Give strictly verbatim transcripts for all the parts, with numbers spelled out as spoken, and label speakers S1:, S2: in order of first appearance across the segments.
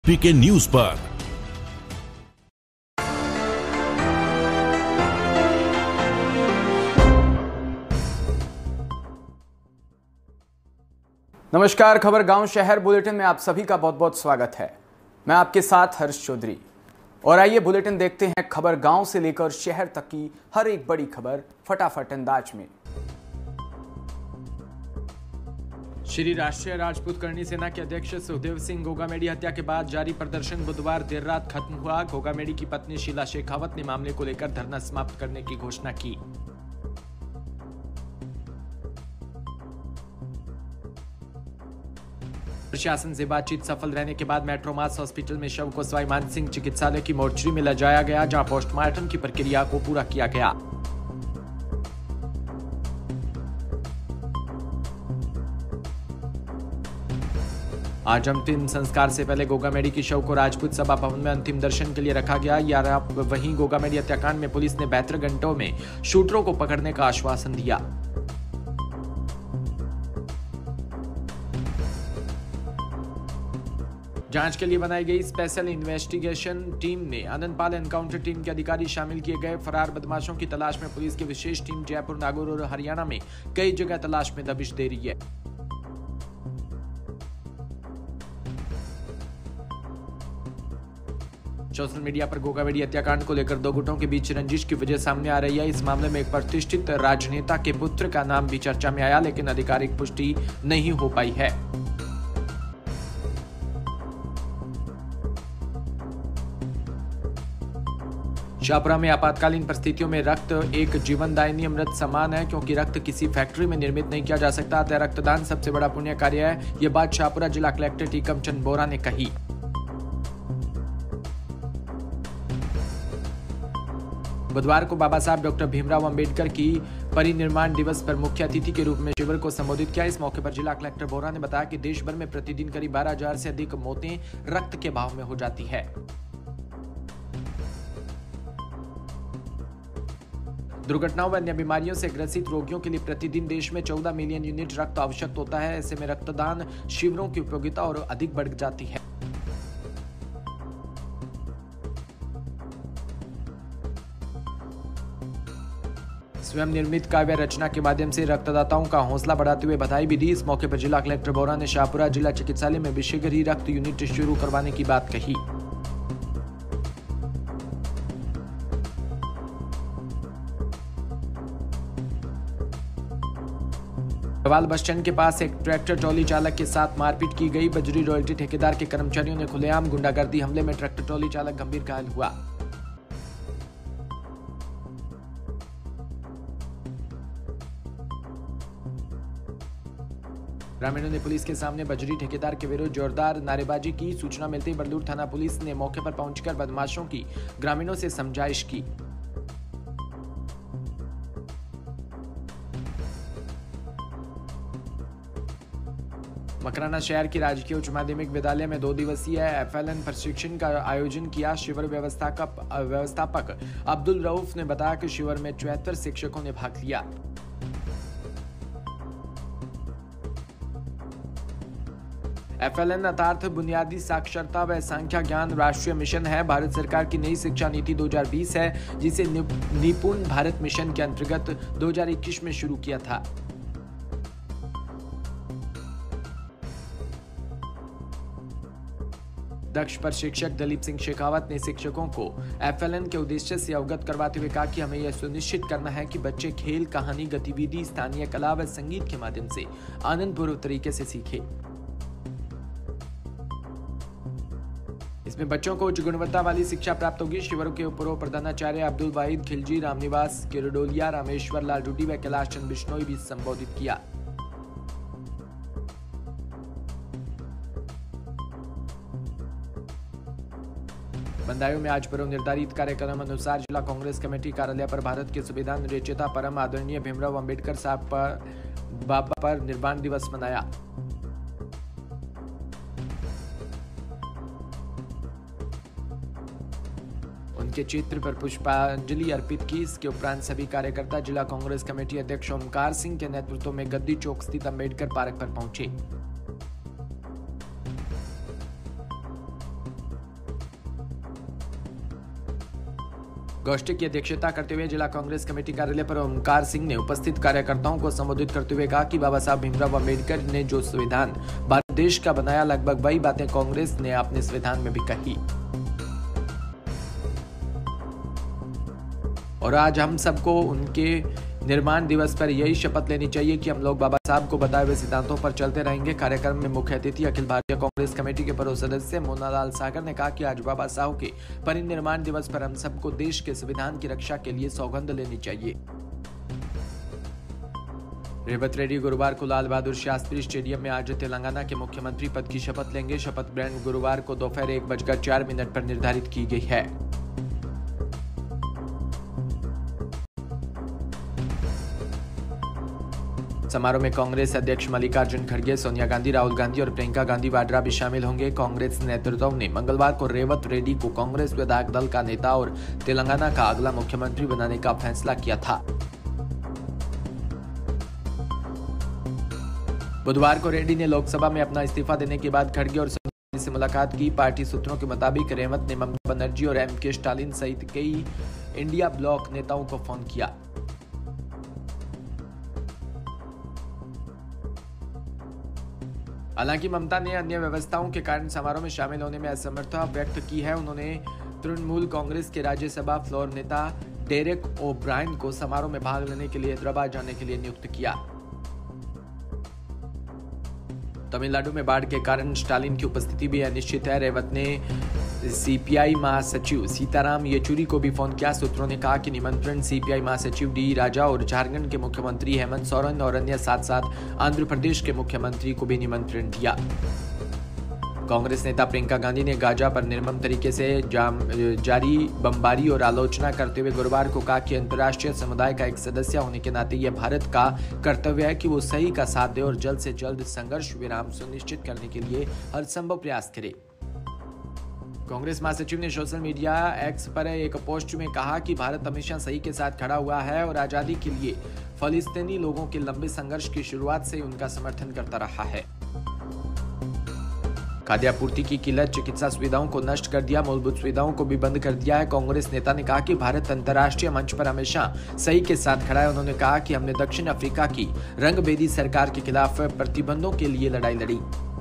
S1: पीके news पर
S2: नमस्कार। खबर गांव शहर बुलेटिन में आप सभी का बहुत बहुत स्वागत है। मैं आपके साथ हर्ष चौधरी और आइए बुलेटिन देखते हैं खबर गांव से लेकर शहर तक की हर एक बड़ी खबर फटाफट अंदाज में। श्री राष्ट्रीय राजपूत करणी सेना के अध्यक्ष सुखदेव सिंह गोगामेडी हत्या के बाद जारी प्रदर्शन बुधवार देर रात खत्म हुआ। गोगामेडी की पत्नी शीला शेखावत ने मामले को लेकर धरना समाप्त करने की घोषणा की। प्रशासन से बातचीत सफल रहने के बाद मेट्रोमास हॉस्पिटल में शव को सवाई मानसिंह चिकित्सालय की मोर्चरी में ले जाया गया, जहां पोस्टमार्टम की प्रक्रिया को पूरा किया गया। आज अंतिम संस्कार से पहले गोगामेडी की शव को राजपूत सभा भवन में अंतिम दर्शन के लिए रखा गया। यार वहीं गोगामेडी हत्याकांड में पुलिस ने बहत्तर घंटों में शूटरों को पकड़ने का आश्वासन दिया। जांच के लिए बनाई गई स्पेशल इन्वेस्टिगेशन टीम ने आनंदपाल एनकाउंटर टीम के अधिकारी शामिल किए गए। फरार बदमाशों की तलाश में पुलिस की विशेष टीम जयपुर, नागौर और हरियाणा में कई जगह तलाश में दबिश दे रही है। सोशल मीडिया पर गोगामेडी हत्याकांड को लेकर दो गुटों के बीच रंजिश की वजह सामने आ रही है। इस मामले में एक प्रतिष्ठित राजनेता के पुत्र का नाम भी चर्चा में आया, लेकिन आधिकारिक पुष्टि नहीं हो पाई है। शाहपुरा में आपातकालीन परिस्थितियों में रक्त एक जीवनदायिनी अमृत समान है, क्योंकि रक्त किसी फैक्ट्री में निर्मित नहीं किया जा सकता, अतः रक्तदान सबसे बड़ा पुण्य कार्य है। ये बात शाहपुरा जिला कलेक्टर टीकम चंद बोरा ने कही। बुधवार को बाबा साहब डॉक्टर भीमराव अंबेडकर की परिनिर्वाण दिवस पर मुख्य अतिथि के रूप में शिविर को संबोधित किया। इस मौके पर जिला कलेक्टर बोरा ने बताया कि देश भर में प्रतिदिन करीब बारह हजार से अधिक मौतें रक्त के अभाव में हो जाती है। दुर्घटनाओं व अन्य बीमारियों से ग्रसित रोगियों के लिए प्रतिदिन देश में चौदह मिलियन यूनिट रक्त आवश्यक होता है। ऐसे में रक्तदान शिविरों की उपयोगिता और अधिक बढ़ जाती है। स्वयं निर्मित काव्य रचना के माध्यम से रक्तदाताओं का हौसला बढ़ाते हुए बधाई भी दी। इस मौके पर जिला कलेक्टर बोरा ने शाहपुरा जिला चिकित्सालय में विशेषज्ञ ही रक्त यूनिट शुरू करवाने की बात कही। बवाल बस स्टैंड के पास एक ट्रैक्टर ट्रॉली चालक के साथ मारपीट की गई। बजरी रॉयल्टी ठेकेदार के कर्मचारियों ने खुलेआम गुंडागर्दी हमले में ट्रैक्टर ट्रॉली चालक गंभीर घायल हुआ। ग्रामीणों ने पुलिस के सामने बजरी ठेकेदार के विरुद्ध जोरदार नारेबाजी की। सूचना मिलते ही बरलूर थाना पुलिस ने मौके पर पहुंचकर बदमाशों की ग्रामीणों से समझाइश की। मकराना शहर की राजकीय उच्च माध्यमिक विद्यालय में दो दिवसीय एफएलएन प्रशिक्षण का आयोजन किया। शिविर व्यवस्थापक अब्दुल रऊफ ने बताया कि शिविर में चौहत्तर शिक्षकों ने भाग लिया। एफएलएन अर्थात बुनियादी साक्षरता व संख्या ज्ञान राष्ट्रीय मिशन है। भारत सरकार की नई शिक्षा नीति दो हज़ार बीस है, जिसे निपुण भारत मिशन के अंतर्गत दो हज़ार इक्कीस में शुरू किया था। दक्ष प्रशिक्षक दलीप सिंह शेखावत ने शिक्षकों को एफएलएन के उद्देश्य से अवगत करवाते हुए कहा कि हमें यह सुनिश्चित करना है कि बच्चे खेल, कहानी, गतिविधि, स्थानीय कला व संगीत के माध्यम से आनंदपूर्वक तरीके से सीखें। इसमें बच्चों को उच्च गुणवत्ता वाली शिक्षा प्राप्त होगी। शिविरों के पूर्व प्रधानाचार्य अब्दुल वाहिद खिलजी, रामनिवास किरडोलिया, रामेश्वर लाल डूडी व कैलाश चंद बिश्नोई भी संबोधित किया। बंदायूं में आज पूर्व निर्धारित कार्यक्रम अनुसार जिला कांग्रेस कमेटी कार्यालय पर भारत के संविधान रचयिता परम आदरणीय भीमराव अंबेडकर साहब पर बाबा पर निर्वाण दिवस मनाया। उनके चित्र पर पुष्पांजलि अर्पित की। इसके उपरांत सभी कार्यकर्ता जिला कांग्रेस कमेटी अध्यक्ष ओमकार सिंह के नेतृत्व में गद्दी चौक स्थित अंबेडकर पार्क पर पहुंचे। गोष्ठी की अध्यक्षता करते हुए जिला कांग्रेस कमेटी कार्यालय पर ओमकार सिंह ने उपस्थित कार्यकर्ताओं को संबोधित करते हुए कहा कि बाबा साहब भीमराव अम्बेडकर ने जो संविधान भारत देश का बनाया, लगभग वही बातें कांग्रेस ने अपने संविधान में भी कही। और आज हम सबको उनके निर्माण दिवस पर यही शपथ लेनी चाहिए कि हम लोग बाबा साहब को बताए हुए सिद्धांतों पर चलते रहेंगे। कार्यक्रम में मुख्य अतिथि अखिल भारतीय कांग्रेस कमेटी के पूर्व सदस्य मोनालाल सागर ने कहा कि आज बाबा साहब के परिनिर्वाण दिवस पर हम सबको देश के संविधान की रक्षा के लिए सौगंध लेनी चाहिए। रेवत रेड्डी गुरुवार को लाल बहादुर शास्त्री स्टेडियम में आज तेलंगाना के मुख्यमंत्री पद की शपथ लेंगे। शपथ ग्रहण गुरुवार को दोपहर एक बजकर चार मिनट पर निर्धारित की गई है। समारोह में कांग्रेस अध्यक्ष मल्लिकार्जुन खड़गे, सोनिया गांधी, राहुल गांधी और प्रियंका गांधी वाड्रा भी शामिल होंगे। कांग्रेस नेतृत्व ने मंगलवार को रेवत रेड्डी को कांग्रेस विधायक दल का नेता और तेलंगाना का अगला मुख्यमंत्री बनाने का फैसला किया था। बुधवार को रेड्डी ने लोकसभा में अपना इस्तीफा देने के बाद खड़गे और सोनिया गांधी से मुलाकात की। पार्टी सूत्रों के मुताबिक रेवत ने ममता बनर्जी और एम के स्टालिन सहित कई इंडिया ब्लॉक नेताओं को फोन किया। हालांकि ममता ने अन्य व्यवस्थाओं के कारण समारोह में शामिल होने में असमर्थता व्यक्त की है। उन्होंने तृणमूल कांग्रेस के राज्यसभा फ्लोर नेता डेरेक ओब्रायन को समारोह में भाग लेने के लिए हैदराबाद जाने के लिए नियुक्त किया। तमिलनाडु में बाढ़ के कारण स्टालिन की उपस्थिति भी अनिश्चित है। रेवत ने सीपीआई महासचिव सीताराम येचुरी को भी फोन किया। सूत्रों ने कहा कि निमंत्रण सीपीआई महासचिव डी राजा और झारखंड के मुख्यमंत्री हेमंत सोरेन और अन्य साथ साथ आंध्र प्रदेश के मुख्यमंत्री को भी निमंत्रण दिया। कांग्रेस नेता प्रियंका गांधी ने गाजा पर निर्मम तरीके से जारी बमबारी और आलोचना करते हुए गुरुवार को कहा कि अंतर्राष्ट्रीय समुदाय का एक सदस्य होने के नाते यह भारत का कर्तव्य है कि वो सही का साथ दे और जल्द से जल्द संघर्ष विराम सुनिश्चित करने के लिए हर संभव प्रयास करे। कांग्रेस महासचिव ने सोशल मीडिया एक्स पर एक पोस्ट में कहा कि भारत हमेशा सही के साथ खड़ा हुआ है और आजादी के लिए फलस्तीनी लोगों के लंबे संघर्ष की शुरुआत से उनका समर्थन करता रहा है। खाद्य आपूर्ति की किल्लत चिकित्सा सुविधाओं को नष्ट कर दिया, मूलभूत सुविधाओं को भी बंद कर दिया है। कांग्रेस नेता ने कहा कि भारत अंतर्राष्ट्रीय मंच पर हमेशा सही के साथ खड़ा है। उन्होंने कहा कि हमने दक्षिण अफ्रीका की रंगभेदी सरकार के खिलाफ प्रतिबंधों के लिए लड़ाई लड़ी।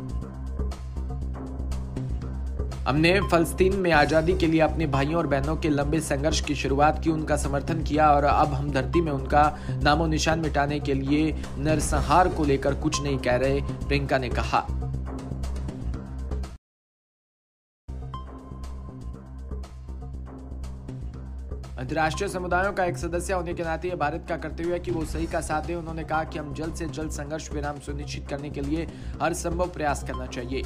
S2: हमने फलस्तीन में आजादी के लिए अपने भाइयों और बहनों के लंबे संघर्ष की शुरुआत की, उनका समर्थन किया और अब हम धरती में उनका नामो निशान मिटाने के लिए नरसंहार को लेकर कुछ नहीं कह रहे, प्रियंका ने कहा। अंतर्राष्ट्रीय समुदायों का एक सदस्य होने के नाते यह भारत का कर्तव्य है कि वो सही का साथ दे। उन्होंने कहा कि हम जल्द से जल्द संघर्ष विराम सुनिश्चित करने के लिए हर संभव प्रयास करना चाहिए।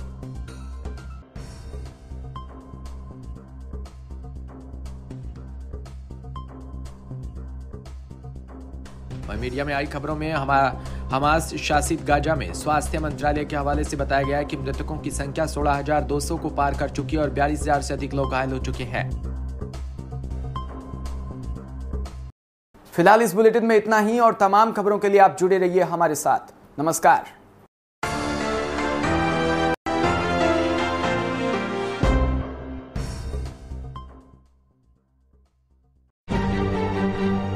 S2: मीडिया में आई खबरों में हमास शासित गाजा में स्वास्थ्य मंत्रालय के हवाले से बताया गया है कि मृतकों की संख्या सोलह हजार दो सौ को पार कर चुकी है और बयालीस हजार से अधिक लोग घायल हो चुके हैं।
S1: फिलहाल इस बुलेटिन में इतना ही और तमाम खबरों के लिए आप जुड़े रहिए हमारे साथ। नमस्कार।